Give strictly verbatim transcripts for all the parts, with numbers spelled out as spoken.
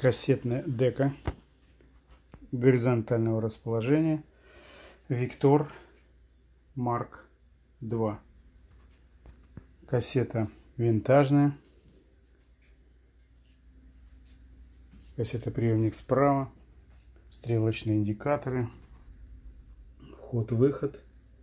Кассетная дека горизонтального расположения Victor марк два. Кассета винтажная. Кассетоприемник справа. Стрелочные индикаторы. Вход-выход.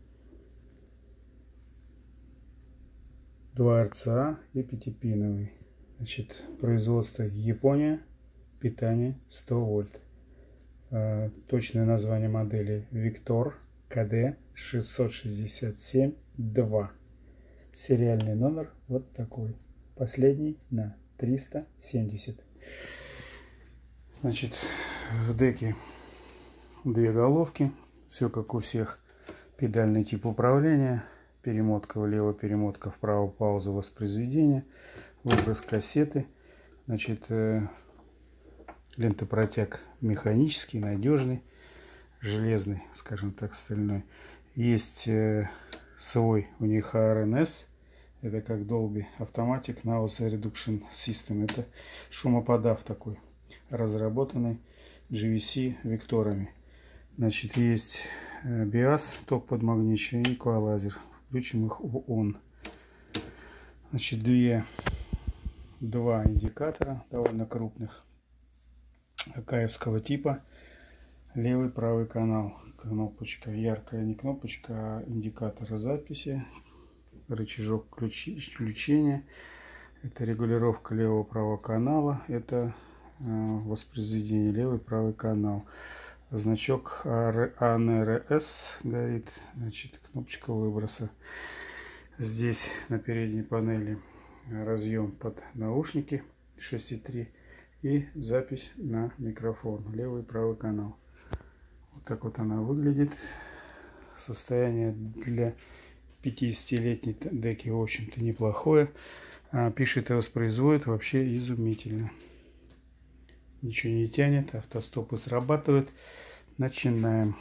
Два эр цэ а и пятипиновый. Значит, производство Япония. Питание сто вольт. А, точное название модели Victor ка дэ шестьсот шестьдесят семь два. Сериальный номер вот такой. Последний на триста семьдесят. Значит, в деке две головки. Все как у всех. Педальный тип управления. Перемотка влево, перемотка вправо, пауза воспроизведения. Выброс кассеты. Значит, лентопротяг механический, надежный, железный, скажем так, стальной. Есть свой у них а эр эн эс. Это как Dolby Automatic Noise Reduction System. Это шумоподав такой, разработанный джи ви си Викторами. Значит, есть биас, ток подмагничивания и эквалайзер. Включим их в он. Значит, две, два индикатора довольно крупных. Акаевского типа. Левый, правый канал. Кнопочка яркая, не кнопочка, а индикатор записи. Рычажок включения. Это регулировка левого, правого канала. Это э, воспроизведение левый, правый канал. Значок а эн эр эс горит. Значит, кнопочка выброса. Здесь на передней панели разъем под наушники шесть и три. И запись на микрофон. Левый и правый канал. Вот так вот она выглядит. Состояние для пятидесятилетней деки, в общем-то, неплохое. А пишет и воспроизводит вообще изумительно. Ничего не тянет. Автостопы срабатывают. Начинаем.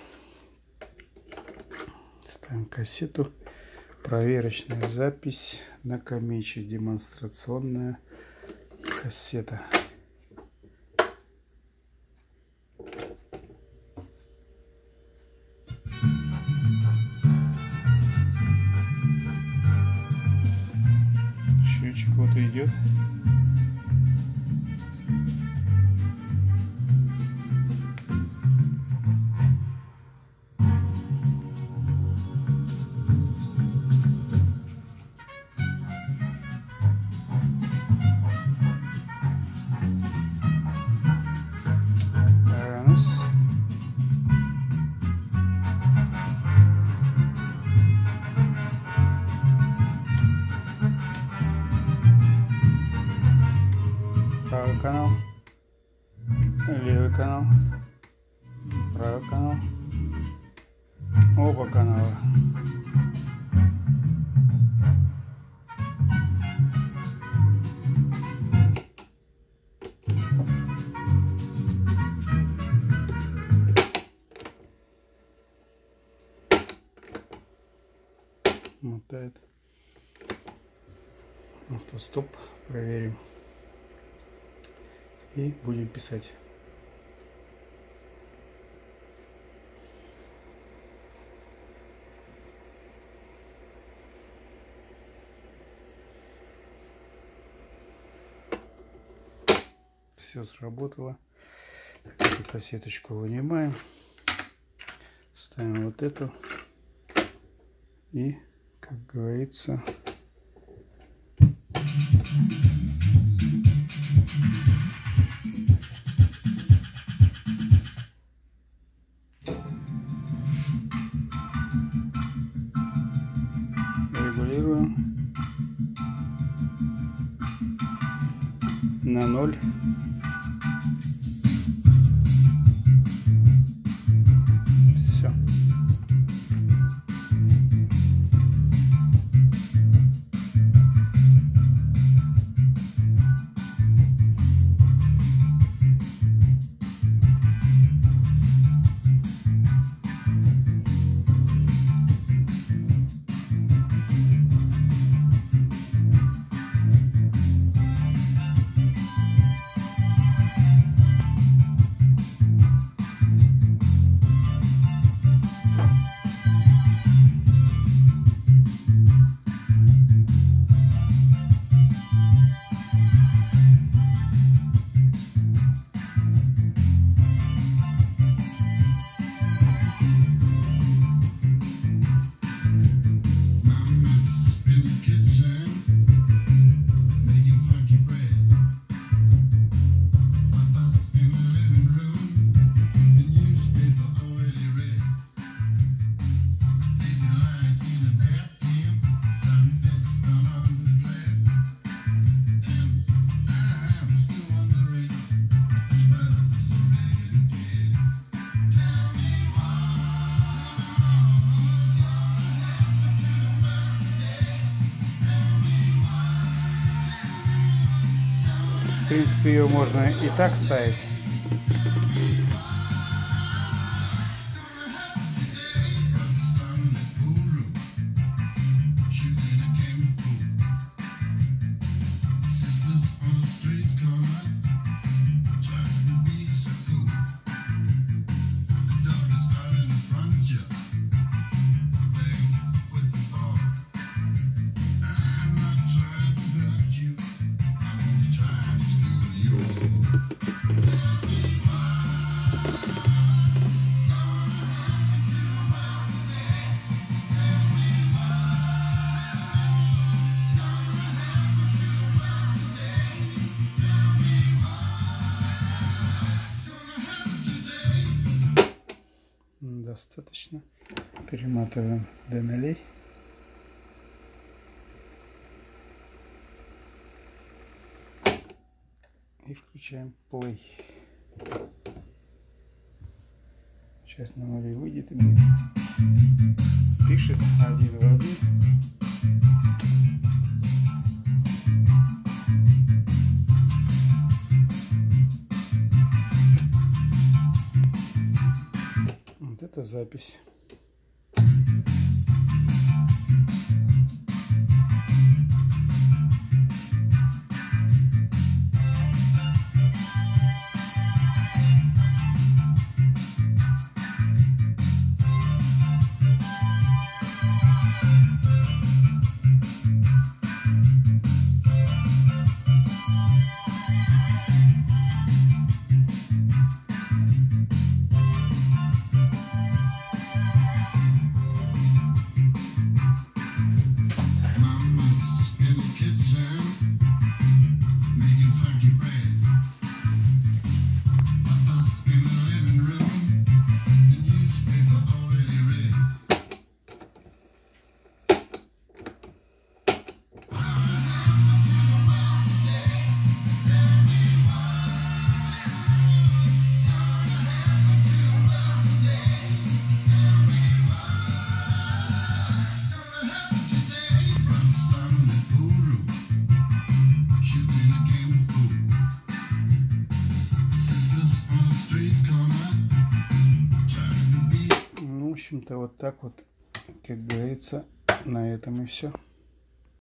Ставим кассету. Проверочная запись на Камичи. Демонстрационная кассета. Счетчик вот идет. Правый канал, левый канал, правый канал, оба канала. Мотает. Автостоп проверим. И будем писать. Все сработало. Так, эту кассеточку вынимаем. Ставим вот эту. И, как говорится, регулируем на ноль. Все. принципе, ее можно и так ставить. Достаточно. Перематываем до нулей. И включаем play. Сейчас на нуле выйдет и будет. Пишет один в один. Вот это запись. В общем-то, вот так вот, как говорится, на этом и все.